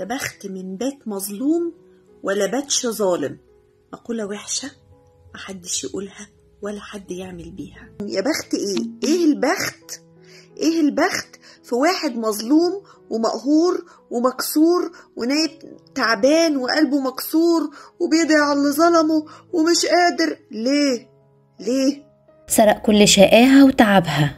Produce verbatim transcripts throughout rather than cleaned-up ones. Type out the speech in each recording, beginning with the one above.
يا بخت من بات مظلوم ولا باتش ظالم. مقولة وحشة محدش يقولها ولا حد يعمل بيها. يا بخت ايه؟ ايه البخت؟ ايه البخت في واحد مظلوم ومقهور ومكسور ونايم تعبان وقلبه مكسور وبيدعي على اللي ظلمه ومش قادر؟ ليه؟ ليه؟ سرق كل شقاها وتعبها،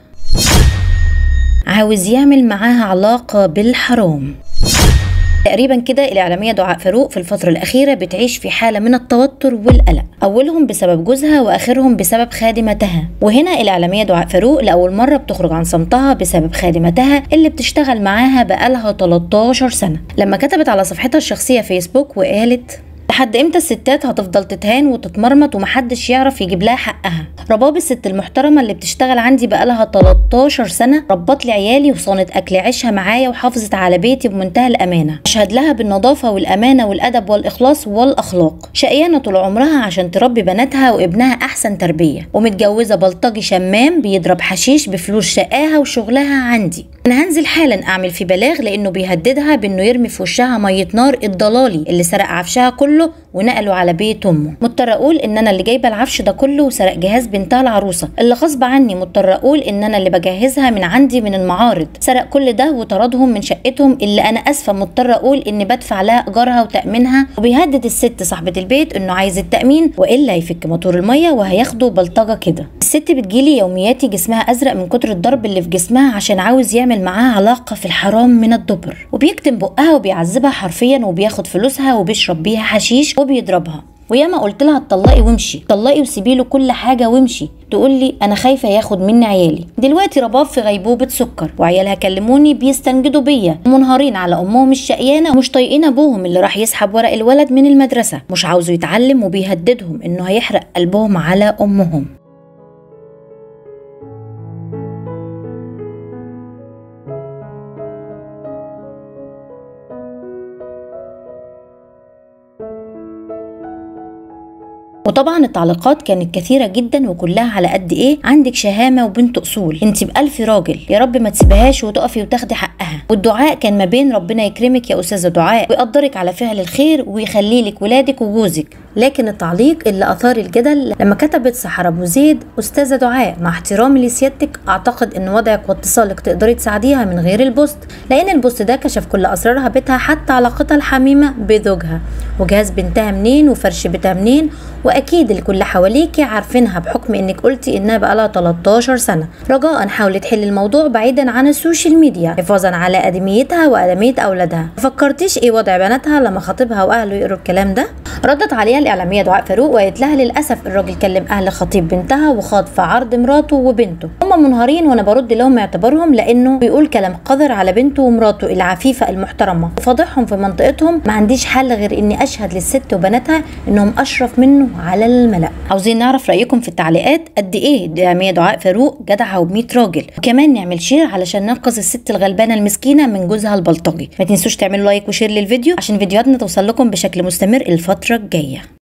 عاوز يعمل معاها علاقة بالحرام. تقريبا كده الإعلامية دعاء فاروق في الفترة الأخيرة بتعيش في حالة من التوتر والقلق، أولهم بسبب جوزها وآخرهم بسبب خادمتها. وهنا الإعلامية دعاء فاروق لأول مرة بتخرج عن صمتها بسبب خادمتها اللي بتشتغل معاها بقالها تلتاشر سنة، لما كتبت على صفحتها الشخصية فيسبوك وقالت: لحد امتى الستات هتفضل تتهان وتتمرمط ومحدش يعرف يجيب لها حقها؟ رباب الست المحترمه اللي بتشتغل عندي بقالها تلتاشر سنه، ربت لي عيالي وصانت اكل عيشها معايا وحافظت على بيتي بمنتهى الامانه، اشهد لها بالنظافه والامانه والادب والاخلاص والاخلاق. شقيانه طول عمرها عشان تربي بناتها وابنها احسن تربيه، ومتجوزه بلطجي شمام بيضرب حشيش بفلوس شقاها وشغلها عندي. انا هنزل حالا اعمل في بلاغ لانه بيهددها بانه يرمي في وشها ميه نار الضلالي اللي سرق عفشها كله ونقله على بيت امه. مضطر اقول ان انا اللي جايبه العفش ده كله وسرق جهاز بنتها العروسه اللي غصب عني. مضطر اقول ان انا اللي بجهزها من عندي من المعارض. سرق كل ده وطردهم من شقتهم اللي انا اسفه مضطر اقول اني بدفع لها ايجارها وتامينها، وبيهدد الست صاحبه البيت انه عايز التامين والا هيفك موتور الميه وهياخده بلطجه كده. الست بتجيلي يومياتي جسمها ازرق من كتر الضرب اللي في جسمها عشان عاوز يعمل معاها علاقه في الحرام من الدبر، وبيكتم بقها وبيعذبها حرفيا وبياخد فلوسها وبيشرب بيها حشيش وبيضربها. وياما قلت لها اتطلقي وامشي، طلقي وسيبي له كل حاجه وامشي، تقول لي انا خايفه ياخد مني عيالي. دلوقتي رباب في غيبوبه سكر وعيالها كلموني بيستنجدوا بيا، منهارين على امهم الشقيانه ومش طايقين ابوهم اللي راح يسحب ورق الولد من المدرسه، مش عاوزه يتعلم وبيهددهم انه هيحرق قلبهم على امهم. وطبعا التعليقات كانت كثيرة جدا وكلها على قد ايه عندك شهامة وبنت اصول، انت بألف راجل، يا رب ما تسيبهاش وتقفي وتاخدي حقها. والدعاء كان ما بين ربنا يكرمك يا استاذة دعاء ويقدرك على فعل الخير ويخلي لك ولادك وجوزك. لكن التعليق اللي اثار الجدل لما كتبت سحر ابو زيد: استاذة دعاء مع احترامي لسيادتك اعتقد ان وضعك واتصالك تقدري تساعديها من غير البوست، لان البوست ده كشف كل اسرارها بيتها حتى علاقتها الحميمة بزوجها وجهاز بنتها منين وفرش بيتها منين، واكيد الكل حواليكي عارفينها بحكم انك قلتي انها بقالها تلتاشر سنه. رجاء حاولي تحلي الموضوع بعيدا عن السوشيال ميديا حفاظا على ادميتها وادميه اولادها. فكرتيش ايه وضع بناتها لما خطيبها واهله يقروا الكلام ده؟ ردت عليها الاعلاميه دعاء فاروق وقالت لها: للاسف الراجل كلم اهل خطيب بنتها وخاض في عرض مراته وبنته، هم منهارين وانا برد لهم اعتبارهم لانه بيقول كلام قذر على بنته ومراته العفيفه المحترمه وفضحهم في منطقتهم. ما عنديش حل غير اني اشهد للست وبناتها انهم اشرف منه على الملأ. عاوزين نعرف رأيكم في التعليقات قد ايه الإعلامية دعاء فاروق جدعة وبمية راجل، وكمان نعمل شير علشان ننقذ الست الغلبانة المسكينة من جوزها البلطجي. ما تنسوش تعملوا لايك وشير للفيديو عشان فيديوهاتنا توصل لكم بشكل مستمر الفترة الجاية.